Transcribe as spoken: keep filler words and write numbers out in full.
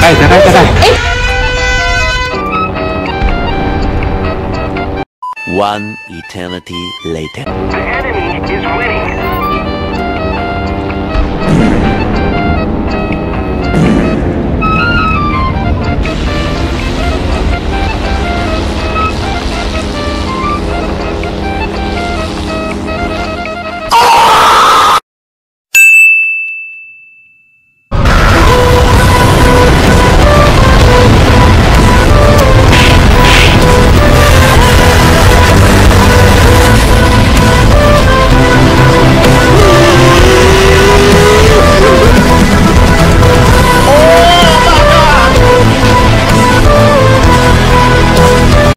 Eh, takai, takai. One eternity later. The enemy is winning.